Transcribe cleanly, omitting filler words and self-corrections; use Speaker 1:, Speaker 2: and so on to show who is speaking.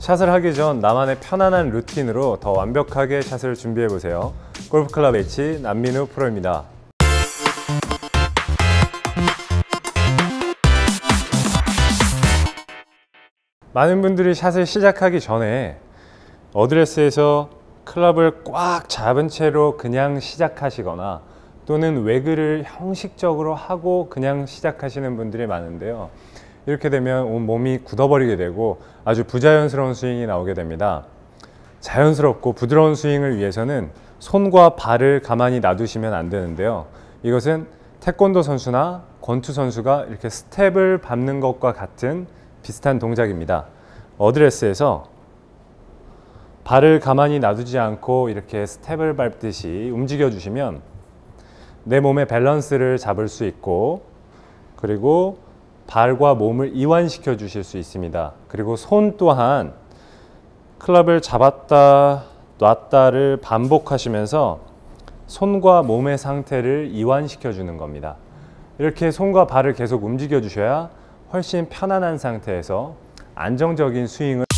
Speaker 1: 샷을 하기 전 나만의 편안한 루틴으로 더 완벽하게 샷을 준비해 보세요. 골프클럽 H 남민우 프로입니다. 많은 분들이 샷을 시작하기 전에 어드레스에서 클럽을 꽉 잡은 채로 그냥 시작하시거나 또는 외그를 형식적으로 하고 그냥 시작하시는 분들이 많은데요. 이렇게 되면 온 몸이 굳어버리게 되고 아주 부자연스러운 스윙이 나오게 됩니다. 자연스럽고 부드러운 스윙을 위해서는 손과 발을 가만히 놔두시면 안 되는데요. 이것은 태권도 선수나 권투 선수가 이렇게 스텝을 밟는 것과 같은 비슷한 동작입니다. 어드레스에서 발을 가만히 놔두지 않고 이렇게 스텝을 밟듯이 움직여 주시면 내 몸의 밸런스를 잡을 수 있고, 그리고 발과 몸을 이완시켜 주실 수 있습니다. 그리고 손 또한 클럽을 잡았다 놨다를 반복하시면서 손과 몸의 상태를 이완시켜 주는 겁니다. 이렇게 손과 발을 계속 움직여 주셔야 훨씬 편안한 상태에서 안정적인 스윙을